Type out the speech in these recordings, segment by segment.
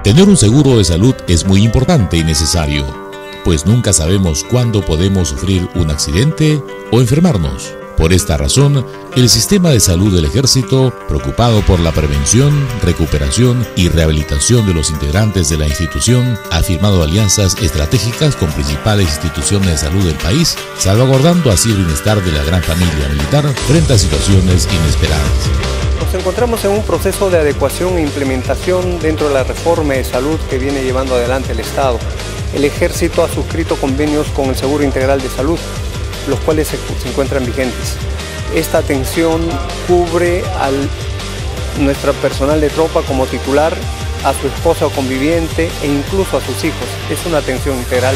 Tener un seguro de salud es muy importante y necesario, pues nunca sabemos cuándo podemos sufrir un accidente o enfermarnos. Por esta razón, el sistema de salud del Ejército, preocupado por la prevención, recuperación y rehabilitación de los integrantes de la institución, ha firmado alianzas estratégicas con principales instituciones de salud del país, salvaguardando así el bienestar de la gran familia militar frente a situaciones inesperadas. Nos encontramos en un proceso de adecuación e implementación dentro de la reforma de salud que viene llevando adelante el Estado. El Ejército ha suscrito convenios con el Seguro Integral de Salud, los cuales se encuentran vigentes. Esta atención cubre a nuestro personal de tropa como titular, a su esposa o conviviente e incluso a sus hijos. Es una atención integral.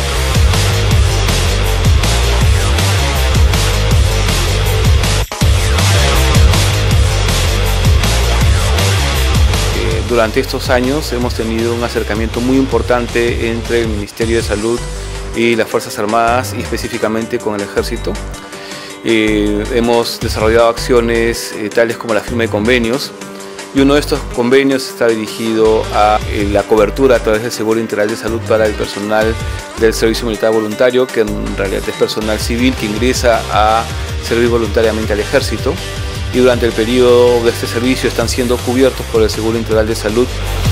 Durante estos años hemos tenido un acercamiento muy importante entre el Ministerio de Salud y las Fuerzas Armadas y específicamente con el Ejército. Hemos desarrollado acciones tales como la firma de convenios, y uno de estos convenios está dirigido a la cobertura a través del Seguro Integral de Salud para el personal del Servicio Militar Voluntario, que en realidad es personal civil que ingresa a servir voluntariamente al Ejército, y durante el periodo de este servicio están siendo cubiertos por el Seguro Integral de Salud.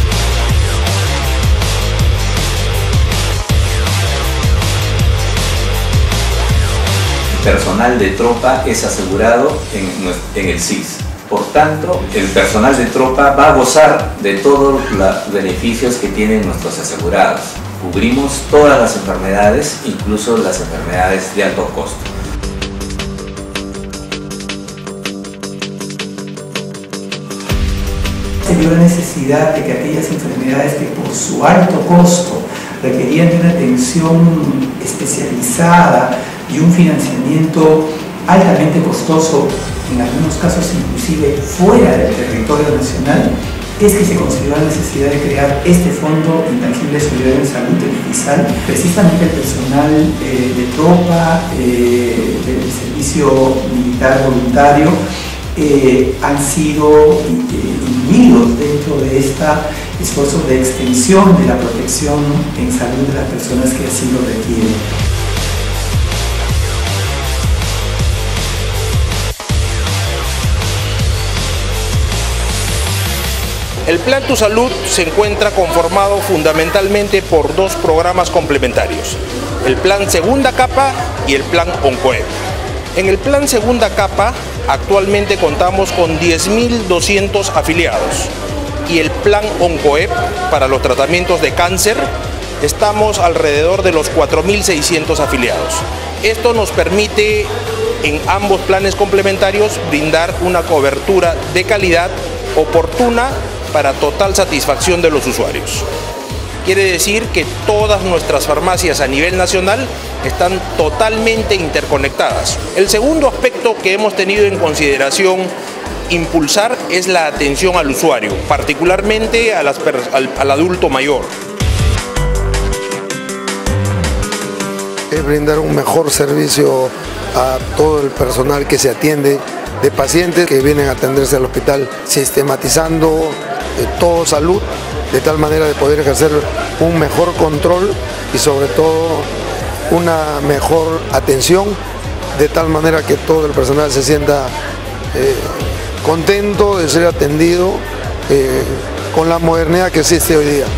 El personal de tropa es asegurado en el SIS. Por tanto, el personal de tropa va a gozar de todos los beneficios que tienen nuestros asegurados. Cubrimos todas las enfermedades, incluso las enfermedades de alto costo. Se vio la necesidad de que aquellas enfermedades que por su alto costo requerían de una atención especializada y un financiamiento altamente costoso, en algunos casos inclusive fuera del territorio nacional, es que se consideró la necesidad de crear este Fondo Intangible Solidario en Salud, el FISAL. Precisamente el personal de tropa, del servicio militar voluntario, han sido incluidos dentro de este esfuerzo de extensión de la protección en salud de las personas que así lo requieren. El Plan Tu Salud se encuentra conformado fundamentalmente por dos programas complementarios, el Plan Segunda Capa y el Plan OncoEP. En el Plan Segunda Capa actualmente contamos con 10.200 afiliados y el Plan OncoEP para los tratamientos de cáncer estamos alrededor de los 4.600 afiliados. Esto nos permite en ambos planes complementarios brindar una cobertura de calidad oportuna para total satisfacción de los usuarios. Quiere decir que todas nuestras farmacias a nivel nacional están totalmente interconectadas. El segundo aspecto que hemos tenido en consideración impulsar es la atención al usuario, particularmente al adulto mayor. Es brindar un mejor servicio a todo el personal que se atiende, de pacientes que vienen a atenderse al hospital, sistematizando todo salud, de tal manera de poder ejercer un mejor control y sobre todo una mejor atención, de tal manera que todo el personal se sienta contento de ser atendido con la modernidad que existe hoy día.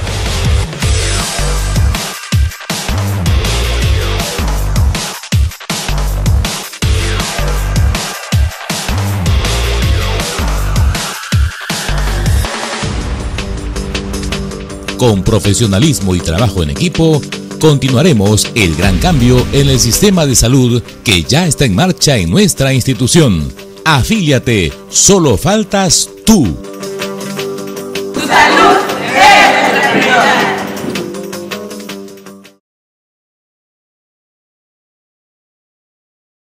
Con profesionalismo y trabajo en equipo, continuaremos el gran cambio en el sistema de salud que ya está en marcha en nuestra institución. Afíliate, solo faltas tú. Tu salud es nuestra prioridad.